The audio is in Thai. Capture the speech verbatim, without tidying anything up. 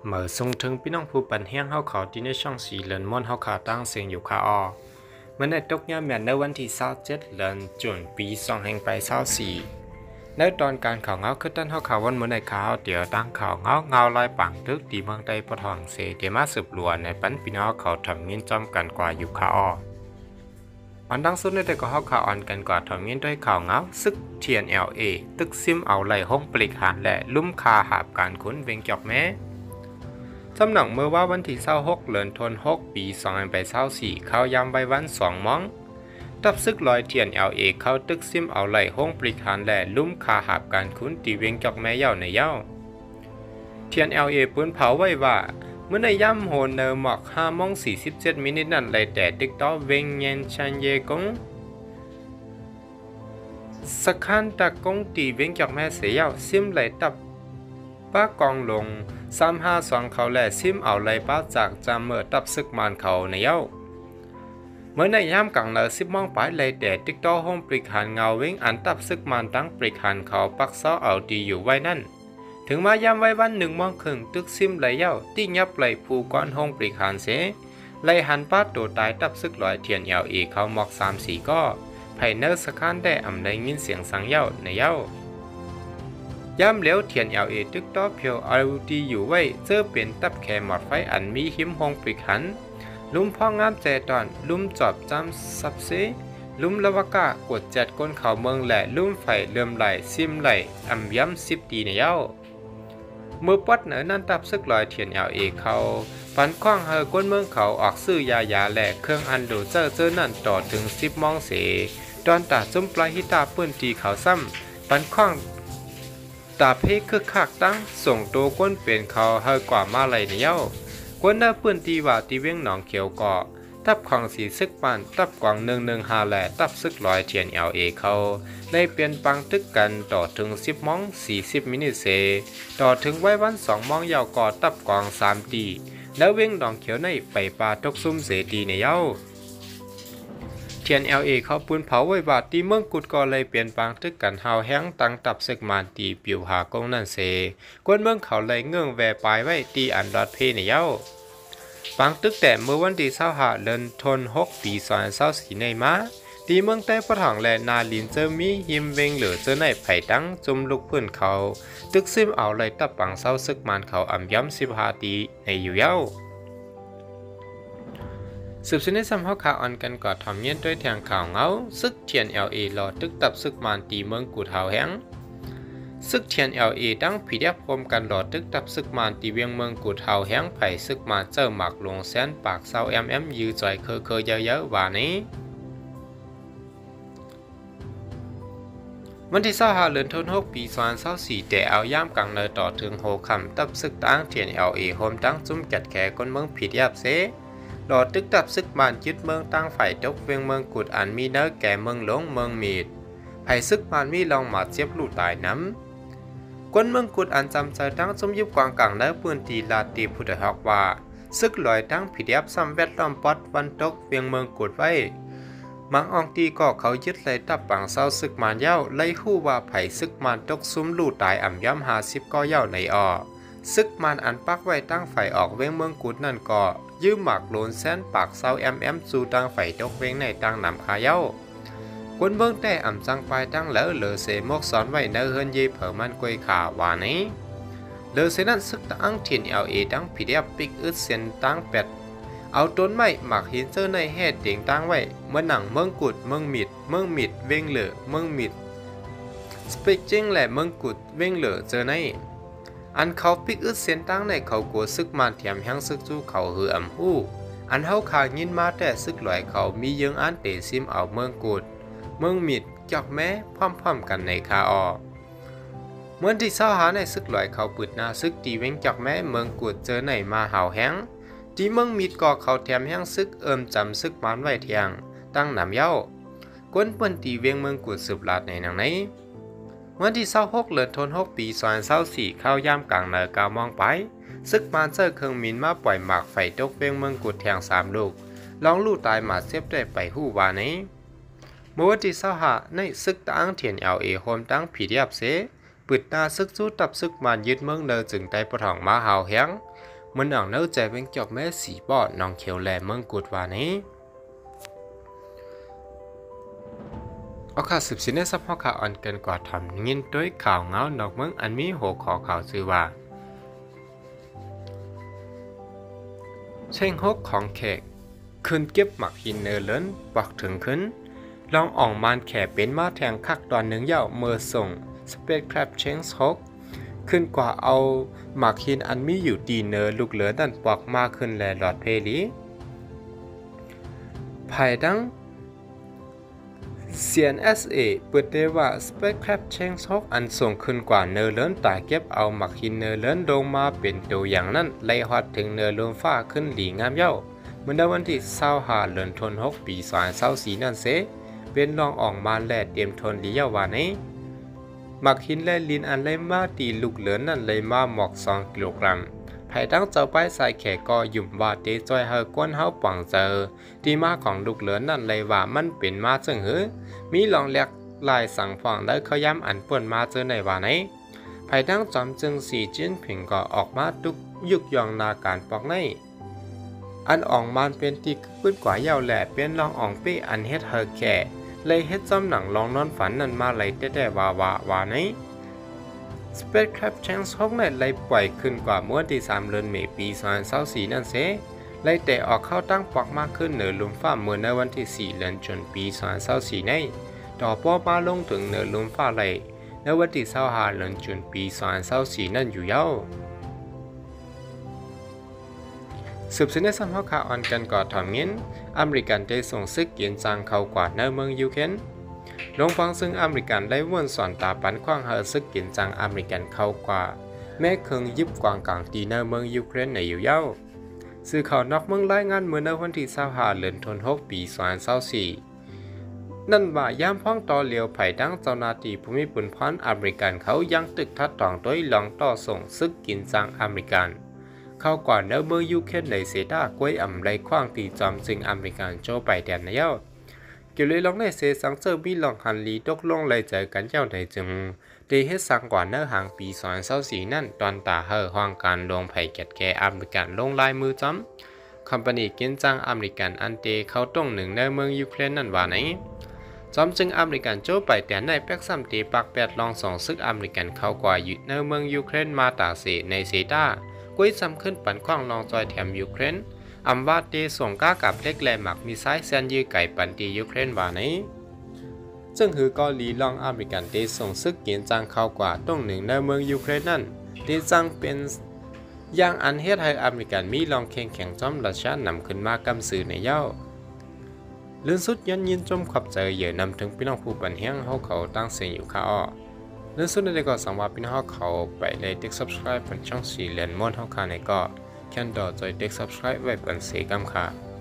เมื่อส่งถึงพี่น้องผู้ปันแห้งเฮาเขาที่ในช่องสีเหลือนม่อนเฮาขาตั้งเสียงอยู่ขาออเมื่อในตกยามแม่นในวันที่ยี่สิบเจ็ดเดือนจุนปีสองแห่งไปยี่สิบสี่ในตอนการข่าวเงาคือตั้นเฮาข่าววันเมื่อในข่าวเดี๋ยวตั้งข่าวเงาเงาลอยปังตึกตีเมืองใต้ปะทองเสเดมาสืบลวนในปันพี่น้องเขาทำเงินจอมกันกว่าอยู่ขาอออันดังสุดในแต่ก็เฮาข่าวอ่อนกันกว่าทำเงินด้วยข่าวเงาซึก ที เอ็น แอล เอ ตึกซิมเอาไหลห้องปลิกหารและลุ่มคาหาบการขุนเวงจอกแม้สำหนักเมื่อว่าวันที่ยี่สิบหกเดือนธันวาคมปีสองพันยี่สิบสี่เข้ายามใบวันสองมองตับซึกลอยเทียน แอล เอ เข้าตึกซิมเอาไหลห้องปริกหารและลุ่มคาหาบการคุ้นตีเวงจอกแม่เย่าในเย่าเทียน แอล เอ ปืนเผาไว้ว่าเมื่อในย่ำโหนเนอหมอกห้าโมงสี่สิบเจ็ดมินินั้นเลยแต่ติ๊กต้อเวงเย็นชันเยกงสคันตะกงตีเวงจอกแม่เสียเย่าซิมไหลตับป้ากองลงสามห้าสองเขาแหล่ซิมเอาไหลป้าจากจำเมื่อตับซึกมานเขาในเย้าเมื่อในย่ามกังเนอสิบมองไปเลยแต่ติ๊กต้อห้องปริกหันเงาเว้งอันตับซึกมานตั้งปริกหันเขาปักซ้อเอาดีอยู่ไว้นั่นถึงมาย่ำไว้วันหนึ่งมองครึ่งตึกซิมไหลเย้าที่ยับไหลผูก้อนห้องปริกหันเสไหลหันป้าตัวตายตับซึกลอยเทียนเอลเอเขาหมอกสามสี่ก็ไผ่เนอสคันได้อำได้ยินเสียงสังเย้าในเย้าย่ำเหลวเทียนเอลเอตึกต้อเพียวเอาดีอยู่ไว้เจอเป็นตับแคหมอดไฟอันมีหิมห้องปริกหันลุ่มพ่องามแจตอนลุ่มจอบจำซับเซลุ่มละวกากดจัดก้นเขาเมืองและลุ่มไฟเลื่อมไหลซิมไหลอ่ำย้ำสิบตีในเย้าเมื่อปัดเหนือนั่นตับซึกลอยเทียนเอลเอเขาปันคว้างเฮอก้นเมืองเขาออกซื้อยายาและเครื่องอันดูเจอเจอนั่นต่อถึงสิบมองเสตอนตาจุ่มปลายหิตาปื้นตีเขาซ้ำปันคว้างตาเพกคึกคักตั้งส่งตัวก้นเปลี่ยนเขาเฮอกว่ามาไหลในเย้ากวนหน้าปื้นตีว่าตีเวียงหนองเขียวก่อตับของสีซึกปานตับกวางหนึ่งหนึ่งหาแหล่ตับซึกลอยเทียนเอลเอเขาได้เปลี่ยนปังตึกกันต่อถึงสิบมองสี่สิบมินิเซต่อถึงไว้วันสองมองยาวก่อตับกวางสามตีแล้วเวียงหนองเขียวในไปปลาตกซุ่มเสตีในเย้าเทียน แอล เอ เขาปืนเผาไว้บาดตีเมืองกุดก็เลยเปลี่ยนปางทึกกันหาวแห้งตั้งตับศึกมานตีปิวหากงนั่นเสกวนเมืองเขาเลยเงื่องแวปลายไว้ตีอันดอดเพในเย้าปางตึกแต่เมื่อวันที่เศร้าหาเดือนธันวาคมปีสองพันยี่สิบสี่ในมาตีเมืองใต้ปะถังและนาลินเจอมีหิมเวงเหลือเจอในไผ่ตั้งจุ่มลูกพื้นเขาตึกซิมเอาเลยตับปังเศร้าศึกมานเขาอ่ำย้ำสิบห้าตีในอยู่เย้าสืบสวนในซ้ำเฮาข่าวอ่อนกันก่อทำเย็นด้วยทางข่าวเงาซึกเทียน แอล เอ รอตึกตับซึกมานตีเมืองกูเทาแห้งซึกเทียน แอล เอ ตั้งผีเดียบพรมกันรอตึกตับซึกมานตีเวียงเมืองกูเทาแห้งไผ่ซึกมานเจอหมักลงแสนปากเศร้าแอมแอมยือจ่อยเคอเคยเยอะๆว่านี้วันที่ยี่สิบห้าเดือนธันวาคมปีสองพันยี่สิบสี่แต่เอาย่ามกลางเนยต่อถึงโหคำตับซึกตั้งเทียน แอล เอ โฮมตั้งจุ่มจัดแขกคนเมืองผีเดียบเสหลอดตึกตับซึกมานยึดเมืองตั้งฝ่ายตกเวียงเมืองกุดอันมีเนื้อแก่เมืองหลวงเมืองมีดไผ่ซึกมานมีลองหมาเจ็บลู่ตายน้ำกวนเมืองกุดอันจำใจตั้งสมยุบกวางกลางเนื้อปืนตีลาตีพุทธฮอกว่าซึกลอยตั้งผิดยับซ้ำแวดล้อมปอดวันตกเวียงเมืองกุดไว้มังอองตีก็เขายึดเลยตับปังเศร้าซึกมานเย้าไล่หู้ว่าไผ่ซึกมานตกซุ้มลู่ตายอ่ำย้ำหาสิบก็เย้าในออซึกมานอันปักไว้ตั้งฝ่ายออกเวียงเมืองกุดนั่นก็ยืมหมักโลนแสนปากเศร้าแอมแอมสู่ตั้งไฟตกเวงในตั้งนำขาเย้าคนเบิ้งแต่อ่ำจังปลายตั้งเหลอเหลือเสมกสอนไว้เนื้อเฮินเย่เผอมันกวยขาว่านี้เหลือเสนั้นซึกตั้งเทียน แอล เอ ตั้งผีเดียบปิกอึดเสียนตั้งเป็ดเอาต้นไม้หมักหินเจอในแห่เตียงตั้งไว้เมื่อหนังเมืองกุดเมืองมิดเมืองมิดเวงเหลือเมืองมิดสเปกจิงและเมืองกุดเวงเหลือเจอในอันเขาปิกอึดเสียนตั้งในเขากลัวซึกมานเทียมแห้งซึกจู้เขาหืออ่ำหู้อันเฮาขายินมาแต่ซึกหลอยเขามีเยิงอันเตซิมเอาเมืองกุดเมืองมิดจอกแม้พร้อมๆกันในคาออเมื่อที่เศร้าหาในซึกหลอยเขาปืดหน้าซึกตีเวงจอกแม้เมืองกุดเจอในมาเห่าแห้งที่เมืองมิดก่อเขาแถมแห้งซึกเอิมจำซึกมานไว้เทียงตั้งนำเย้ากวนเปิ้นตีเวียงเมืองกุดสืบลาดในหนังนี้วันที่ยี่สิบหกเดือนธันวาคมปีสองพันยี่สิบสี่เข้ายามกลางเนอกาวมองไปซึกมานเจอเครื่องมินมาปล่อยหมากไฟตกเวียงเมืองกุดแทงสามลูกลองลู่ตายมาเสียบได้ไปหู้วานี้เมื่อวันที่ยี่สิบห้าในซึกตั้งเทียน แอล เอ โฮมตั้งผีเดียบเสปิดตาซึกสู้ตับซึกมานยึดเมืองเนอจึงได้ปะทองมาหาวแห้งมันหนังเนื้อใจเป็นจอกแม่สีปอดน้องเขียวแหลเมืองกุดวานี้เอาข่าวสืบสินในสัพพะข่าวอันเกินกว่าทำยินด้วยข่าวเงาดอกเมืองอันมีหัวขอข่าวชื่อว่าเช่งฮกของแขกขึ้นเก็บหมักหินเนอเลินปักถึงขึ้นลองอ่องมานแขเป็นมาแทงคักตอนหนึ่งเย่าเมื่อส่งสเปซคราฟเชงส์ฮกขึ้นกว่าเอาหมักหินอันมีอยู่ดีเนอลูกเหลือดันปอกมาขึ้นแลหลอดเพลีภายดัง ซี เอ็น เอส เอ เปิดได้ว่า Spacecraft Change ฮกอันส่งขึ้นกว่าเนอเลินตาเก็บเอาหมักหินเนอเลินลงมาเป็นตัวอย่างนั้นไล่ฮอดถึงเนอลมฟ้าขึ้นหลีงามเย้าเมื่อวันที่ยี่สิบห้าเดือนธันวาคมปีสองพันยี่สิบสี่นั่นเสเป็นรองออกมาแลเตรียมทนหลีเย้าว่านี้หมักหินและลินอันไล่มาตีลูกเหลือนั่นไล่มาหมอกสองกิโลกรัมภายตั้งเจ้าป้ายสายแขกก็ยุ่มว่าเตจอยเฮอกวนเฮาปังเจอที่มาของลูกเหลือนั่นไล่ว่ามันเป็นมาจึงหือมีลองเลียกลายสั่งฟองแล้วเขาย้ำอันป่วนมาเจอในว่าไหนภายตั้งจอมจึงสีจิ้นผิงก็ออกมาตุกยุกยองนาการปอกในอันอ่องมันเป็นตีขึ้นกว่าเย้าแหล่เป็นลองอ่องเป้อันเฮ็ดเฮอแก่เลยเฮ็ดจอมหนังลองนอนฝันนั่นมาเลยแต่แต่ว่าว่าว่าไหนSpacecraft Change ฮกในไล่ปล่อยขึ้นกว่าเมื่อที่สามเดือนเมษายนปีสองพันยี่สิบสี่นั่นเสไล่แต่ออกเข้าตั้งปอกมากขึ้นเหนือลมฟ้าเมื่อในวันที่สี่เดือนธันวาคมปีสองพันยี่สิบสี่ในต่อป้อมาลงถึงเหนือลมฟ้าไหลในวันที่ยี่สิบห้าเดือนธันวาคมปีสองพันยี่สิบสี่นั่นอยู่ยาวสืบสวนในสัมภาษณ์ข่าวอันกันก่อถอมเงินอเมริกันได้ส่งซึกเกียนจางเข้ากว่าในเมืองยูเครนลงฟังซึ่งอเมริกันได้ว่นสอนตาปันขว้างเฮอซึกเกียนจางอเมริกันเข้ากว่าแม้เคิงยิบกวางกลางตีในเมืองยูเครนในอยู่ยาวสื่อข่าวนอกเมืองรายงานเมื่อในวันที่ยี่สิบห้าเดือนธันวาคมปีสองพันยี่สิบสี่นั่นว่ายามพ้องต่อเลียวไผ่ดังเจ้าหน้าที่ภูมิปุนพรอเมริกันเขายังตึกทัดตองด้วยลองต่อส่งซึกกินจางอเมริกันเข้ากว่าในเมืองยูเครนในเซดากวยอ่ำไรขว้างตีจอมจึงอเมริกันโจไปแดนในเย้าเกี่ยวเลยลองในเซสังเจอมีลองหันลีตกลงเลยเจอกันเจ้าในจึงได้เฮ็ดสังกว่าเนื้อหางปีสองพันยี่สิบสี่นั่นตอนตาเฮอห้องการลงไผ่แกดแก่อเมริกันลงลายมือจอมคอมพานีกินจังอเมริกันอันเตเขาต้องหนึ่งในเมืองยูเครนนั่นว่าไหนจอมจึงอเมริกันโจไปแต่ในแป๊กซัมตีปักแปดลองสองซึกอเมริกันเข้ากว่าอยู่ในเมืองยูเครนมาตาเสในเซดากวยซ้ำขึ้นปันขว้างลองจอยแถมยูเครนอัมวาเตส่งก้ากับเล็กแลหมักมีไซส์แซนยื้อไก่ปันตียูเครนว่าไหนซึ่งคือเกาหลีลองอเมริกันเตส่งซึกเกียนจังเข้ากว่าต้องหนึ่งในเมืองยูเครนนั่นเตจังเป็นอย่างอันเฮ็ดให้อเมริกันมีลองแข่งแข่งจอมรัสเซียนำขึ้นมากำสื่อในเย้าเลื่อนสุดยันยินจมขับใจเหยื่อนำถึงพี่น้องผู้ปันเฮียงเขาเขาตั้งเสียงอยู่ข้าอ้อเลื่อนสุดในก็สังว่าพี่น้องเขาไปเลยติ๊ก subscribe เป็นช่องสี่เหรียญม้วนเขาคาในก็แค่นดอจอยติ๊ก subscribe ไว้เป็นเสียกำค่ะ